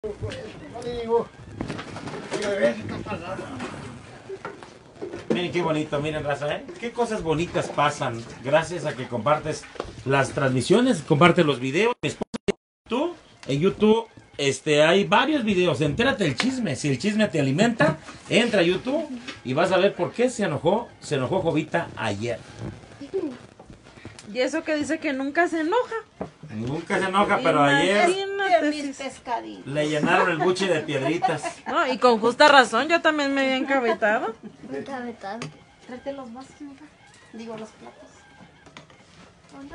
Miren qué bonito, miren raza, ¿eh? Qué cosas bonitas pasan gracias a que compartes las transmisiones, compartes los videos. Mi esposa en YouTube, hay varios videos, entérate del chisme. Si el chisme te alimenta, entra a YouTube y vas a ver por qué se enojó Jovita ayer. Y eso que dice que nunca se enoja. Nunca se enoja, pero ayer le llenaron el buche de piedritas. No, y con justa razón, yo también me había encabetado. Tráete los vasos, mija. Digo, los platos. ¿Dónde?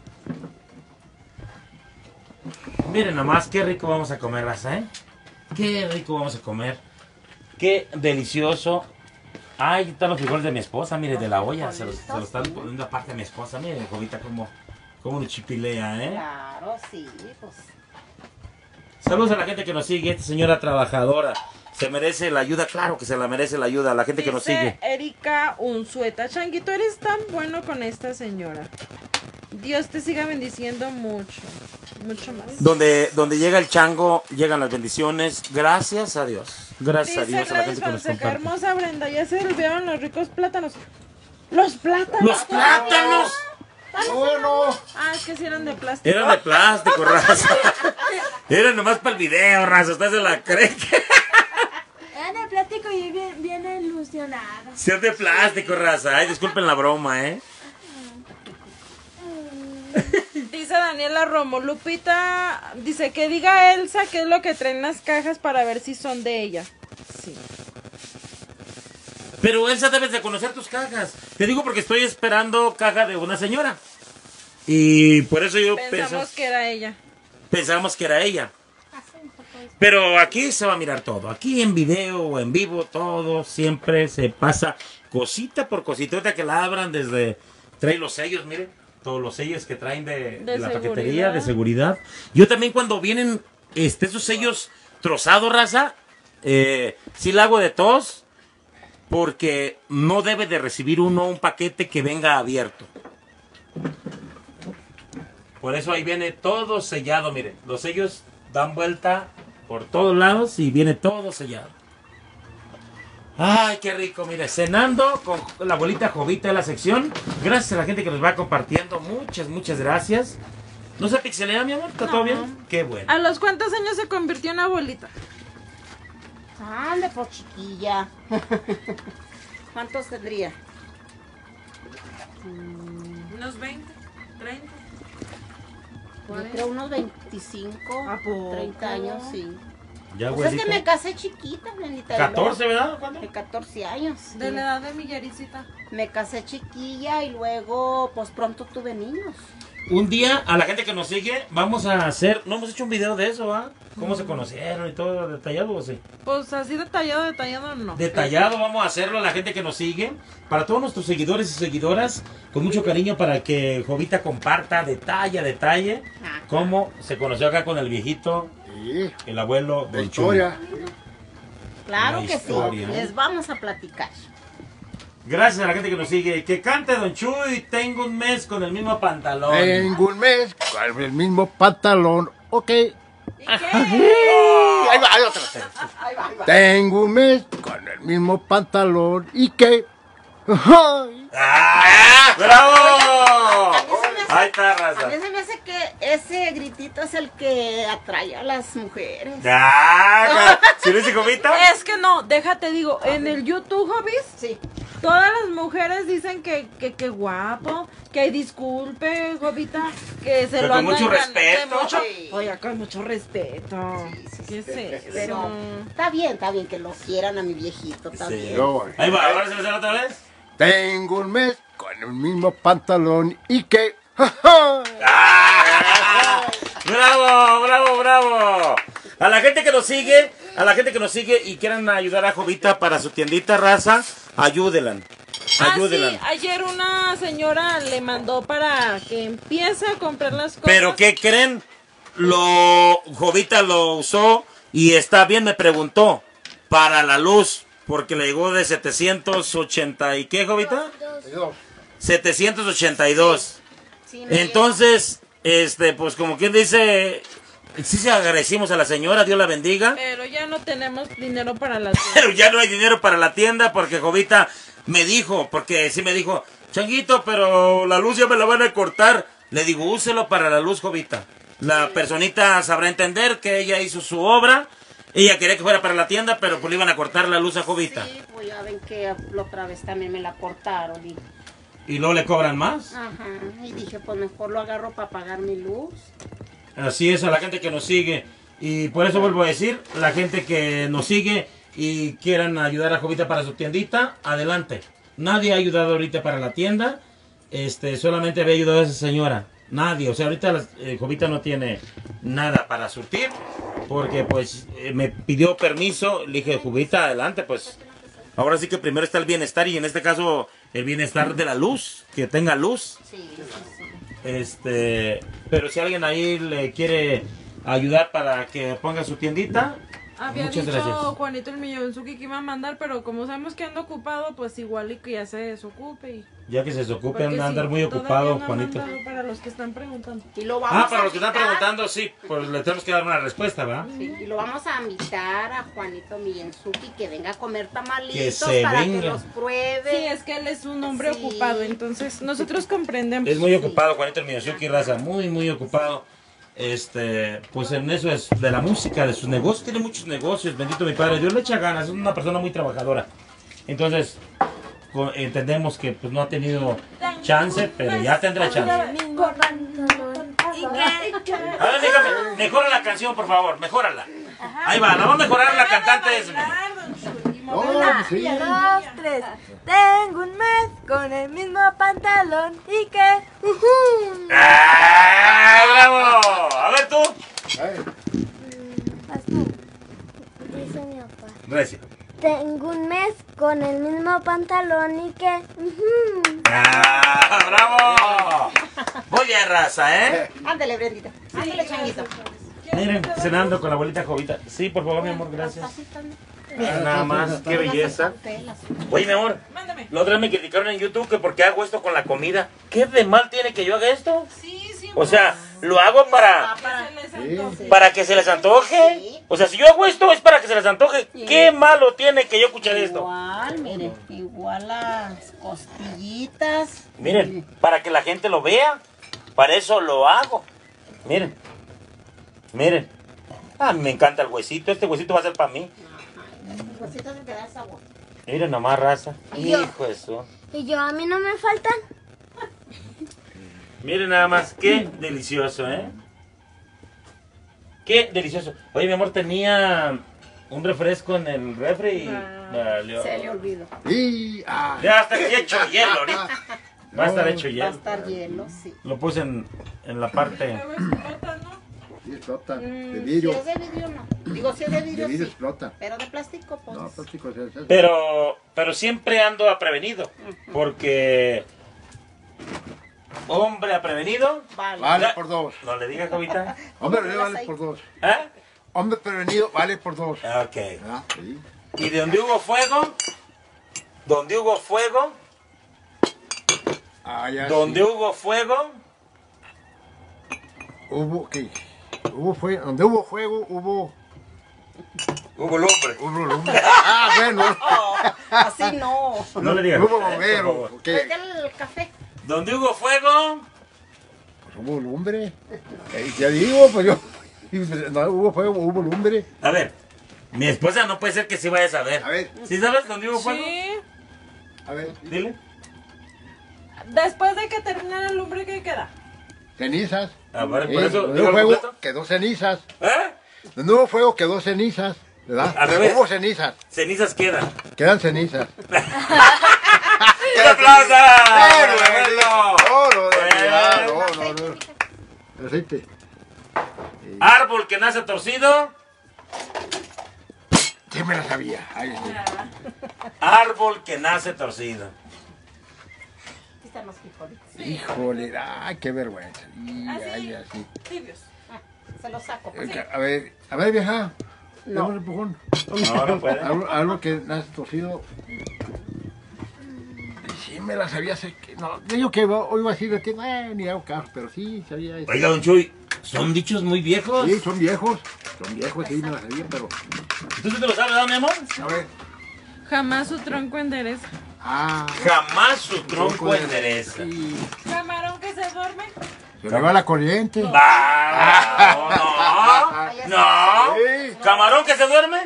Miren nomás qué rico vamos a comer, raza, ¿eh? Qué rico vamos a comer. Qué delicioso. Ay, están los frijoles de mi esposa, mire, de la olla. Se los están poniendo aparte a mi esposa. Mire, Jovita, como lo chipilea, ¿eh? Claro, sí, pues. Saludos a la gente que nos sigue, esta señora trabajadora. Se merece la ayuda, claro que se la merece la ayuda, a la gente que nos sigue. Erika Unzueta, Changuito, eres tan bueno con esta señora. Dios te siga bendiciendo mucho, mucho más. Donde llega el chango, llegan las bendiciones. Gracias a Dios. Gracias a Dios a la gente que nos comparte. Hermosa Brenda, ya se olvidaron los ricos plátanos. ¡Los plátanos! ¡Los plátanos! No. Ah, es que sí eran de plástico. Eran de plástico, raza. Eran nomás para el video, raza. Usted se la cree. Eran de plástico y bien ilusionadas. Sí, es de plástico, raza. Ay, disculpen la broma, ¿eh? Dice Daniela Romo, Lupita, dice que diga Elsa qué es lo que traen las cajas para ver si son de ella. Sí. Pero Elsa, debes de conocer tus cajas. Te digo porque estoy esperando caja de una señora. Y por eso yo Pensamos que era ella. Pensábamos que era ella. Pero aquí se va a mirar todo. Aquí en video o en vivo, todo siempre se pasa cosita por cosita. Ahorita que la abran trae los sellos, miren. Todos los sellos que traen de la paquetería de seguridad. Yo también cuando vienen esos sellos trozados, raza, sí la hago de tos. Porque no debe de recibir uno un paquete que venga abierto. Por eso ahí viene todo sellado, miren. Los sellos dan vuelta por todos lados y viene todo sellado. Ay, qué rico, mire. Cenando con la abuelita Jovita de la sección. Gracias a la gente que nos va compartiendo. Muchas gracias. ¿No se pixelea, mi amor? ¿Está todo bien? Qué bueno. ¿A los cuántos años se convirtió en abuelita? Ande, por chiquilla. ¿Cuántos tendría? Unos 20, 30. Yo creo unos 25, ¿A poco? 30 años, sí. Ya, Pues es que me casé chiquita, Blandita. 14, ¿verdad? ¿Cuándo? De 14 años. Sí. De la edad de mi Yaricita. Me casé chiquilla y luego, pues pronto tuve niños. Un día, a la gente que nos sigue, vamos a hacer... No hemos hecho un video de eso, ¿va? ¿Cómo se conocieron y todo detallado o sí? Pues así detallado no. Detallado, vamos a hacerlo a la gente que nos sigue. Para todos nuestros seguidores y seguidoras, con mucho cariño para que Jovita comparta detalle a detalle cómo se conoció acá con el viejito, el abuelo del Chuy. Claro La que historia, sí, ¿eh? les vamos a platicar. Gracias a la gente que nos sigue. Que cante Don Chuy, tengo un mes con el mismo pantalón. Tengo un mes con el mismo pantalón. Ok. ¿Y qué? Ahí va, otra vez. Ahí va. Tengo un mes con el mismo pantalón. ¿Y qué? Ay. ¡Ah! ¡Bravo! Ahí está, A raza. mí se me hace que ese gritito es el que atrae a las mujeres. ¡Ah! ¿Sí lo dice Jovita? Es que no, déjate digo, en el YouTube, Jovis, Sí. todas las mujeres dicen que guapo, que disculpe, Jovita, que se Pero lo con andan mucho ganando, respeto. Sí. Oye, con mucho respeto. Sí, ¿Qué es eso? Pero está bien que lo quieran a mi viejito, está Sí. bien. Yo, Ahí va, ahora se me sale otra vez. tengo un mes con el mismo pantalón. ¿Y qué? ¡Ah! ¡Bravo! A la gente que nos sigue, y quieran ayudar a Jovita para su tiendita, raza, ayúdenla. Sí, ayer una señora le mandó para que empiece a comprar las cosas. Pero ¿qué creen? Jovita lo usó y está bien, me preguntó, para la luz, porque le llegó de 780 y ¿qué, Jovita? 782. Sí, me Entonces, pues como quien dice, Sí se agradecimos a la señora, Dios la bendiga. Pero ya no tenemos dinero para la tienda. Pero ya no hay dinero para la tienda porque Jovita me dijo, porque sí me dijo, Changuito, pero la luz ya me la van a cortar. Le digo, úselo para la luz, Jovita. La personita sabrá entender que ella hizo su obra. Ella quería que fuera para la tienda, pero pues le iban a cortar la luz a Jovita. Sí, pues ya ven que la otra vez también me la cortaron. ¿Y luego le cobran más? Ajá, y dije, pues mejor lo agarro para pagar mi luz. Así es, a la gente que nos sigue. Y por eso vuelvo a decir, la gente que nos sigue y quieran ayudar a Jovita para su tiendita, adelante. Nadie ha ayudado ahorita para la tienda. Solamente había ayudado a esa señora. Nadie. O sea, ahorita Jovita no tiene nada para surtir. Porque pues me pidió permiso. Le dije, Jovita, adelante, pues. Ahora sí que primero está el bienestar. Y en este caso, el bienestar de la luz. Que tenga luz. Sí, sí, sí. Pero si alguien ahí le quiere ayudar para que ponga su tiendita, Había muchas dicho gracias. Juanito el Millonzuki que iba a mandar, pero como sabemos que anda ocupado, pues igual y que ya se desocupe. Ya que se desocupe, Porque anda a andar sí, muy todavía ocupado, no ha Juanito. mandado para los que están preguntando. Y lo vamos Para a los que están invitar. preguntando, sí, pues le tenemos que dar una respuesta, ¿verdad? Sí, y lo vamos a invitar a Juanito Miyenzuki que venga a comer tamalitos Que se para venga. que los pruebe. Sí, es que él es un hombre Sí. ocupado, entonces nosotros comprendemos. Es muy ocupado, Juanito el Miyazuki Raza, muy, muy ocupado. Pues en eso es de la música, de sus negocios, tiene muchos negocios, bendito mi padre, Dios le echa ganas, es una persona muy trabajadora. Entonces, entendemos que pues no ha tenido chance, pero ya tendrá chance. A ver, déjame, mejora la canción, por favor, mejórala. Ahí va, la va a mejorar la cantante Esme. No, sí. 2, 3. Tengo un mes con el mismo pantalón y que... ¡Ah, bravo! A ver tú. Vas tú. Dice mi papá. Recio. Tengo un mes con el mismo pantalón y que... ¡Ah, bravo! Muy bien, raza, ¿eh? Ándale, Brendita. Ándale, Changuito. Miren, cenando con la abuelita Jovita. Sí, por favor, mi amor, gracias. Nada más, qué belleza. Oye, mi amor, Mándame. la otra vez me criticaron en YouTube que por qué hago esto con la comida. ¿Qué de mal tiene que yo haga esto? Sí, sí. O sea, lo hago Ah, para que se les antoje. O sea, si yo hago esto es para que se les antoje. ¿Qué malo tiene que yo escuche esto? Igual, miren, igual las costillitas. Miren, para que la gente lo vea. Para eso lo hago. Miren, miren. Ah, me encanta el huesito. Este huesito va a ser para mí. Los cositas que dan sabor. Miren nomás, raza. ¿Y yo? Hijo de eso. Y yo, a mí no me faltan. Miren nada más, qué delicioso, ¿eh? Qué delicioso. Oye, mi amor, tenía un refresco en el refri y valió. Se le olvidó. Y, Ya está hecho hielo ahorita. Va a estar hecho Va a hielo. estar hielo, sí. Lo puse en la parte. sí explota. De Si vidrio. es de vidrio, no. Digo, si es de De vidrio, vidrio sí. explota. Pero de plástico, pues. No, plástico es eso. Pero siempre ando a prevenido. Porque hombre a prevenido. Vale. Vale por dos. No le digas, Jovita. Hombre prevenido vale por dos. ¿Eh? Hombre prevenido vale por dos. Ok. Ah, sí. Y de donde hubo fuego, Ah, ya donde sí. hubo fuego, Hubo, ¿qué? Hubo fuego. Donde hubo fuego, hubo lumbre. lumbre. Ah, bueno. Así no. No le digas. Hubo por bombero. favor. Ok. Tráete el café. Donde hubo fuego, Pues hubo lumbre. Ya digo, pues yo. No, hubo fuego, hubo lumbre. a ver, mi esposa no puede ser que sí vaya a saber. A ver, ¿Sí sabes dónde hubo fuego? Sí. a ver. Dile. Después de que termine la lumbre, ¿qué queda? Cenizas. A ver, por eso, Donde dígalo hubo fuego, completo. quedó cenizas. ¿Eh? Donde hubo fuego, quedó cenizas. ¿Verdad? Al revés. Hubo cenizas. Cenizas quedan. Quedan cenizas. ¡Un aplauso! Bueno, Bueno. no, Bueno. no. Aceite. Árbol que nace torcido, Sí me la sabía. Ay, sí. árbol que nace torcido. Aquí están los frijolitos. Híjole, ay, qué vergüenza. Y, ay, así. Tibios. Se los saco. pues. A ver, vieja. No. Dame un empujón. No, no puede. Algo que nace torcido. Sí me la sabía. Sé que, no, yo que hoy iba a decir de que ni hago caso, pero sí sabía eso. Oiga, don Chuy, Son dichos muy viejos. Sí, son viejos, sí, me las sabía, pero... ¿Tú sí te lo sabes, ¿verdad, mi amor? A ver. Jamás su tronco endereza. Ah, Jamás su tronco endereza. sí. Camarón que se duerme. Se le va la corriente. Ah, no. Sí. ¿Camarón que se duerme?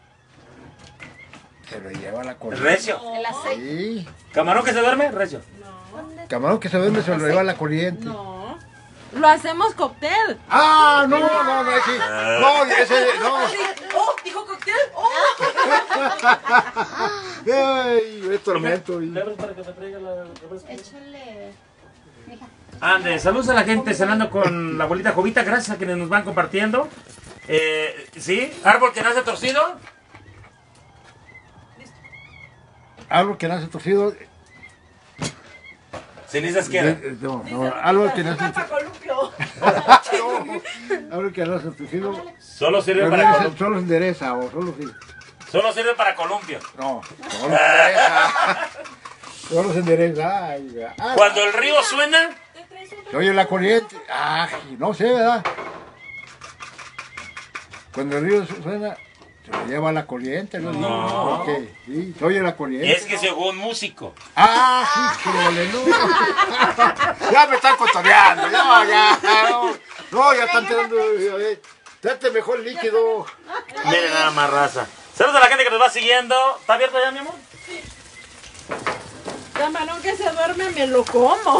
Se lo lleva la corriente. Recio. El aceite. Sí. ¿Camarón que se duerme? Recio. Camarón que se duerme se lo lleva la corriente. No. Lo hacemos cóctel. Ah, no, ese. No, ese, no. ¡Oh! ¿Dijo cóctel? ¡Oh! Ay, es tormento. Échale. Mija. Ande, saludos a la gente cenando con la abuelita Jovita. Gracias a quienes nos van compartiendo. ¿Sí? ¿Árbol que nace torcido? Árbol que nace torcido. Cenizas quiera. No, árbol que nace Papa columpio. árbol que nace torcido. Solo sirve Pero para no, columpio. solo se endereza o solo sí. Solo sirve para columpio. No, solo se endereza. Solo se endereza. Ay, Cuando el río suena, se oye la corriente. Ah, no sé, ¿verdad? Cuando el río suena, se lo lleva la corriente, ¿no? No. Ok, sí, se oye la corriente. es que se oyó un músico. Ah, sí, crole, no. Ya me están cotoreando, ya, no, ya están tirando. Date mejor líquido. Miren nada más, raza. Saludos a la gente que nos va siguiendo. ¿Está abierto ya, mi amor? Camarón que se duerme, me lo como.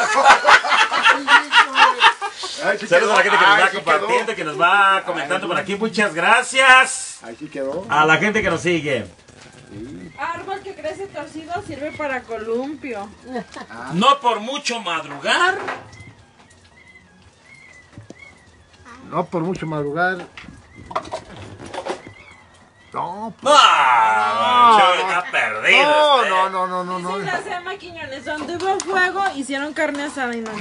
Ay, sí Saludos a la gente que nos Ay, va sí compartiendo, quedó. que nos va comentando por aquí. Muchas gracias Ahí sí quedó. a la gente que nos sigue. Árbol que crece torcido sirve para columpio. No por mucho madrugar. No por mucho madrugar. No, Está perdido. no. Dice la Sema Quiñones, donde hubo fuego, hicieron carne asada y no.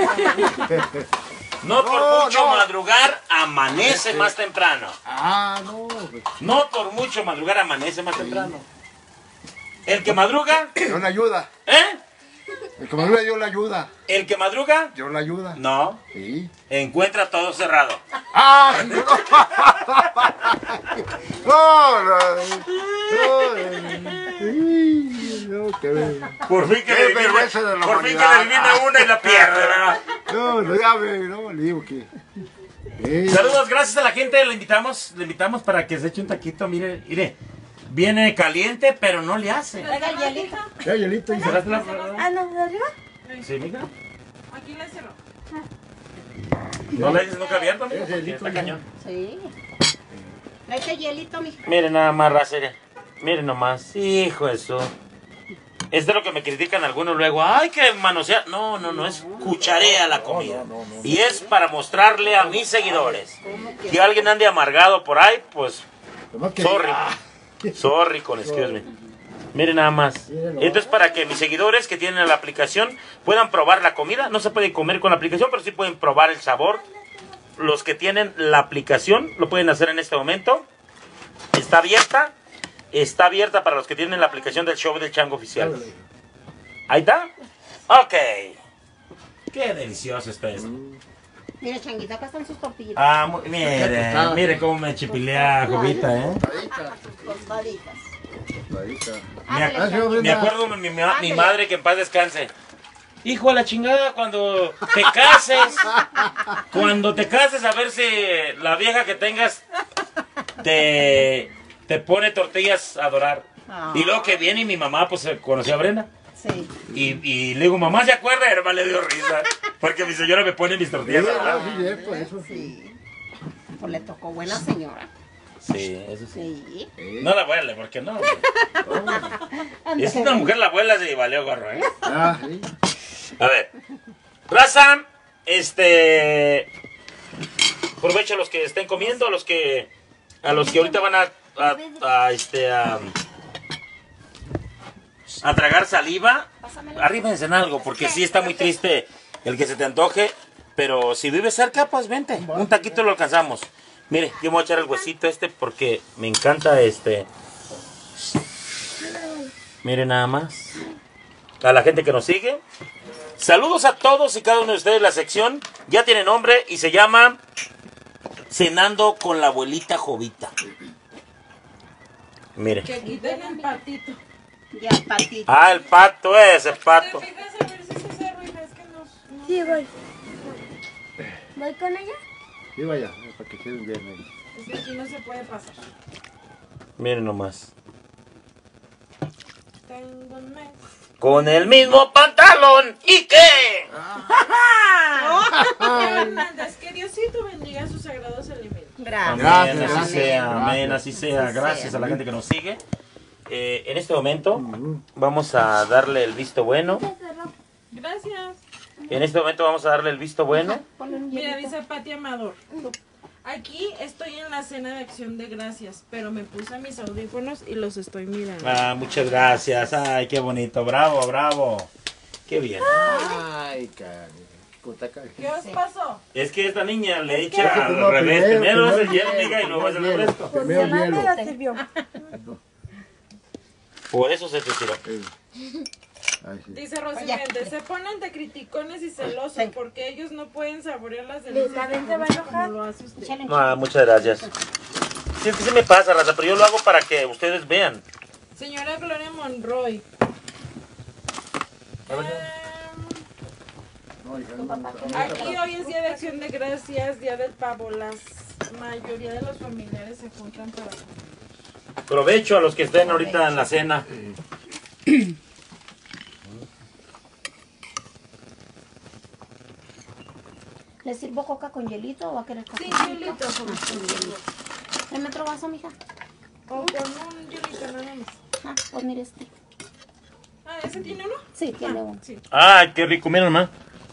No por No, mucho no. madrugar, amanece más temprano. Ah, no. Pues, No por mucho madrugar, amanece más temprano. El que madruga, Dios la ayuda. ¿eh? El que madruga, Dios la ayuda. El que madruga, Dios la ayuda. no, Sí. encuentra todo cerrado. Ah, no, qué Por fin que Qué le adivina, vergüenza de la por fin que le humanidad. adivina una y la pierde, ¿verdad? no, ya ve, no, le digo que. Saludos, gracias a la gente, le invitamos para que se eche un taquito, mire, viene caliente, pero no le hace. Traiga el hielito. Ya, hielito, hijo. ¿Cerraste la? Ah, no, ¿de arriba? Sí, mija. Aquí le cierro. ¿No le dices nunca abierto, amigo? Ese Porque listo, está ya. cañón. Sí. Tráete hielito, mija. Miren nada más, raza, miren nomás, hijo de su... Es de lo que me critican algunos luego, ay, que manosear. No, es cucharea la comida. Y es para mostrarle a mis seguidores. Que alguien ande amargado por ahí, pues, Nomás que- sorry. Sorry con excuse me. Miren nada más. Esto es para que mis seguidores que tienen la aplicación puedan probar la comida. No se puede comer con la aplicación, pero sí pueden probar el sabor. Los que tienen la aplicación lo pueden hacer en este momento. Está abierta. Está abierta para los que tienen la aplicación del show del Chango Oficial. ¿Ahí está? Ok. Qué delicioso está esto. Mira, Changuito, acá están sus tortillitas. Ah, mire cómo me chipilea Jovita, ¿eh? Tostaditas. Me acuerdo mi madre que en paz descanse. Hijo de la chingada, cuando te cases, a ver si la vieja que tengas te pone tortillas a dorar. Y luego que viene y mi mamá, pues conoció a Brenda. Sí. Y le digo, mamá, ¿se acuerda? Y hermano le dio risa. Porque mi señora me pone mis tortillas a dorar. Sí. Pues le tocó buena señora. Sí, eso sí. Sí. No la abuela, ¿por qué no? Es una mujer la abuela, se valió gorro, ¿eh? Ah, sí. A ver, raza, provecho a los que estén comiendo, a los que ahorita van a tragar saliva. Arríbense en algo, porque sí está muy triste el que se te antoje, pero si vives cerca, pues vente, un taquito lo alcanzamos. Mire, yo me voy a echar el huesito porque me encanta Mire nada más. a la gente que nos sigue. Saludos a todos y cada uno de ustedes. La sección ya tiene nombre y se llama Cenando con la abuelita Jovita. Mire. Que quiten el patito. Ya, patito. Ah, el pato, ese pato. ¿Te fijas a ver si se cerró y ves que no... Sí, voy. ¿Voy con ella? Sí, vaya, para que queden bien ahí. Es que aquí no se puede pasar. Miren nomás. Tengo un mes. Con el mismo pantalón. ¿Y qué? Hernández, que Diosito bendiga sus sagrados alimentos. Gracias. Amén, Gracias, así sea, gracias. amén, así sea. Gracias a la gente que nos sigue. En este momento vamos a darle el visto bueno. Gracias. En este momento vamos a darle el visto bueno. Mira, dice Pati Amador. Aquí estoy en la cena de acción de gracias, pero me puse mis audífonos y los estoy mirando. Ah, muchas gracias. Ay, qué bonito. Bravo, bravo. Qué bien. Ay, cariño. Puta cara. ¿Qué os pasó? Es que esta niña le echa que al primero- revés. Primero es el primero hielo, amiga, y luego es el hielo. refresco. Primero Mi mamá me hielo. lo sirvió. Por eso se te tiró. Ay, sí. Dice Rosy Méndez, se ponen de criticones y celosos porque ellos no pueden saborear las delicias ¿También de se va a Jovita enojar? como lo hace usted. Ah, muchas gracias. Sí, es que sí me pasa, raza, pero yo lo hago para que ustedes vean. Señora Gloria Monroy. No, hija, no. Aquí hoy es Día de Acción de Gracias, Día del Pavo. La mayoría de los familiares se juntan para... Provecho a los que estén ahorita en la cena. ¿Le sirvo coca con hielito o va a querer café? Sí, hielito. Dame otro vaso, mija. O con un hielito nada más. Ah, pues mire este. Ah, ¿ese tiene uno? Sí, tiene uno. Sí. Ay, qué rico, miren nomás.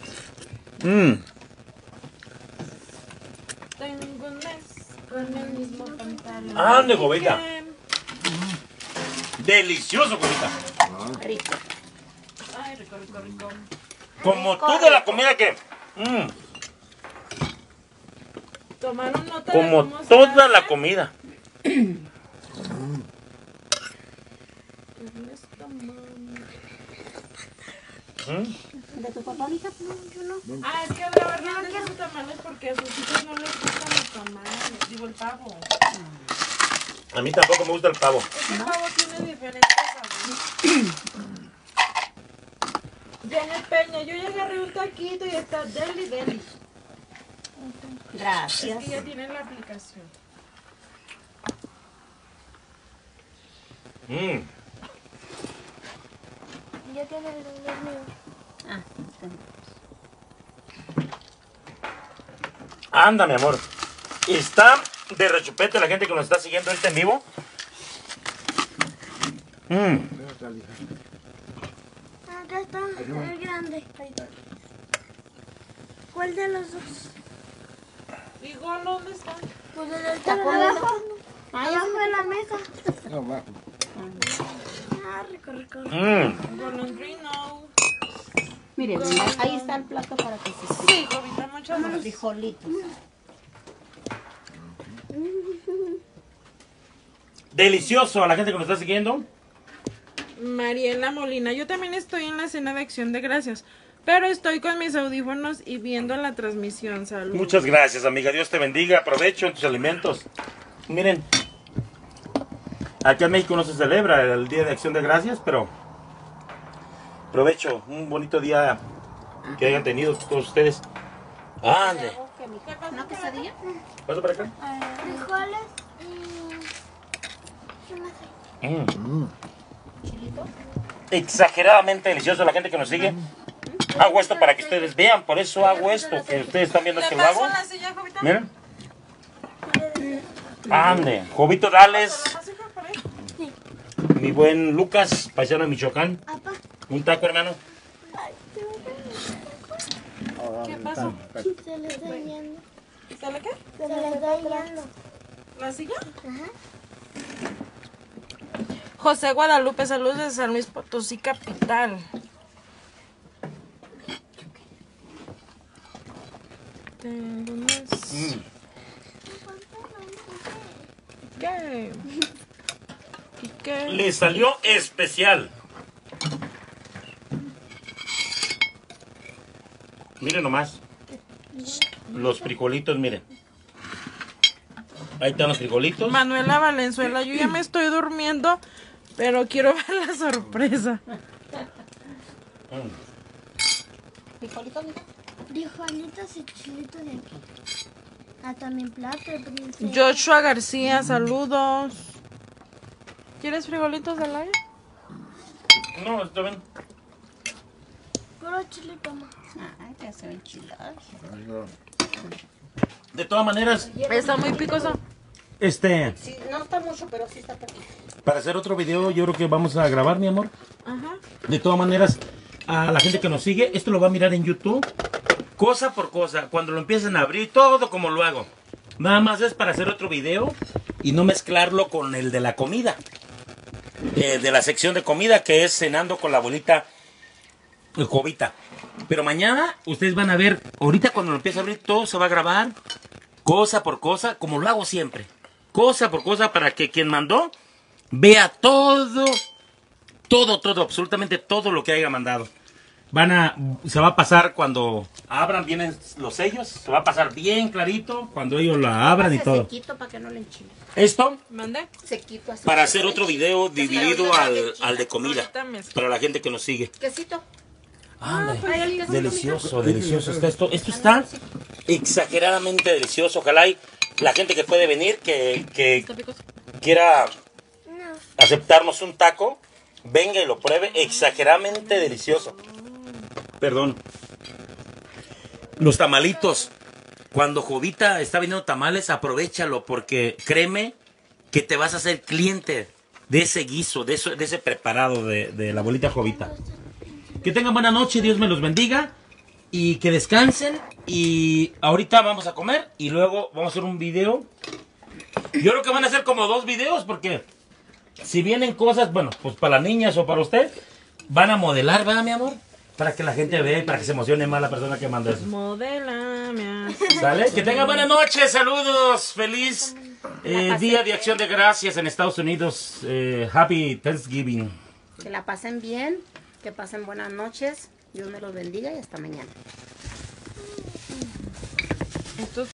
Tengo un mes con el mismo pantalón. Ande, Jovita. Que- Delicioso, Jovita. Rico. Ay, rico, rico, rico. Como toda la comida que... Tomaron nota de como cómo se toda hace. la comida. ¿De tu papá, mija? No, yo no. Ah, es que la verdad no quiero tamales porque a sus hijos no les gustan los tamales. Digo, el pavo. A mí tampoco me gusta el pavo. Es que el pavo tiene diferentes sabores. Janet Peña, yo ya agarré un taquito y está deli. Gracias. Es que ya tienen la aplicación. Ya tiene el mío. Ah, Anda, mi amor. Está de rechupete la gente que nos está siguiendo ahorita en vivo. Acá está el grande. ¿Cuál de los dos? Igual, ¿dónde están? Pues el del abajo. Abajo de la mesa. No, abajo. Ah, rico. Golondrino. mire, ahí está el plato para que se sirva. Sí, Jovita, muchas Los gracias. frijolitos. Delicioso a la gente que nos está siguiendo. Mariela Molina, yo también estoy en la cena de acción de gracias, pero estoy con mis audífonos y viendo la transmisión. Salud. Muchas gracias, amiga. Dios te bendiga. Aprovecho en tus alimentos. Miren, aquí en México no se celebra el Día de Acción de Gracias, pero provecho. Un bonito día que hayan tenido todos ustedes. Ande. ¿Una quesadilla? ¿Pasa para acá? Frijoles y un aceite. Exageradamente delicioso la gente que nos sigue. Hago esto para que ustedes vean, por eso hago esto, que ustedes están viendo ¿Le que lo hago. paso la silla, Jovita? Miren. Ande, Jovito Dales, ¿La paso por ahí? mi buen Lucas, paisano de Michoacán. Apa. Un taco, hermano. ¿Qué pasó? Se le está yendo. ¿Sale qué? Se le está yendo. ¿La silla? Ajá. José Guadalupe, saludos de San Luis Potosí, capital. Tengo un mes. ¿Qué? ¿Y qué? Le salió especial. Miren nomás. Los frijolitos, miren. Ahí están los frijolitos. Manuela Valenzuela, yo ya me estoy durmiendo, pero quiero ver la sorpresa. ¿Frijolitos, mija? Frijolitos y chilitos de aquí. Ah, también plato de princesa. Joshua García, saludos. ¿Quieres frijolitos al aire? No, está bien. Puro chilito más. Ay, ya se ven chidas. De todas maneras, Está muy picoso. Sí, no está mucho, pero sí está poquito. para hacer otro video, yo creo que vamos a grabar, mi amor. Ajá. De todas maneras, a la gente que nos sigue, esto lo va a mirar en YouTube, cosa por cosa, cuando lo empiecen a abrir, todo como lo hago. Nada más es para hacer otro video y no mezclarlo con el de la comida, de la sección de comida, que es cenando con la abuelita Jovita. Pero mañana ustedes van a ver, ahorita cuando lo empiece a abrir, todo se va a grabar, cosa por cosa, como lo hago siempre. Cosa por cosa, para que quien mandó vea todo, absolutamente todo lo que haya mandado. Se va a pasar cuando abran, vienen los sellos, se va a pasar bien clarito cuando ellos la abran y todo. Sequito para que no le enchile. Esto ¿Mande? Sequito así. para hacer otro video dividido al de comida, Ahorita mezclo. para la gente que nos sigue. Quesito. Ándale, delicioso, delicioso está esto. Esto está exageradamente delicioso. Ojalá y la gente que puede venir, que Está picoso. quiera aceptarnos un taco, venga y lo pruebe. Exageradamente delicioso. Perdón. Los tamalitos. Cuando Jovita está vendiendo tamales, aprovéchalo, porque créeme que te vas a hacer cliente de ese guiso, de ese preparado de la abuelita Jovita. Que tengan buena noche, Dios me los bendiga y que descansen. Y ahorita vamos a comer y luego vamos a hacer un video. Yo creo que van a hacer como 2 videos, porque si vienen cosas, bueno, pues para las niñas o para usted, van a modelar, ¿verdad, mi amor? Para que la gente vea y para que se emocione más la persona que manda eso. Modélame. ¿Sale? Que tengan buena noche, saludos, feliz Día de Acción de Gracias en Estados Unidos. Happy Thanksgiving. Que la pasen bien, que pasen buenas noches. Dios me los bendiga y hasta mañana. Estos